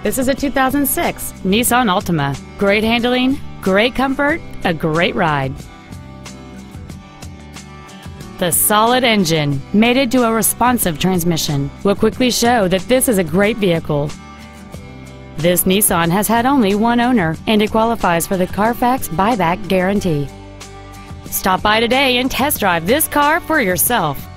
This is a 2006 Nissan Altima. Great handling, great comfort, a great ride. The solid engine, mated to a responsive transmission, will quickly show that this is a great vehicle. This Nissan has had only one owner, and it qualifies for the Carfax buyback guarantee. Stop by today and test drive this car for yourself.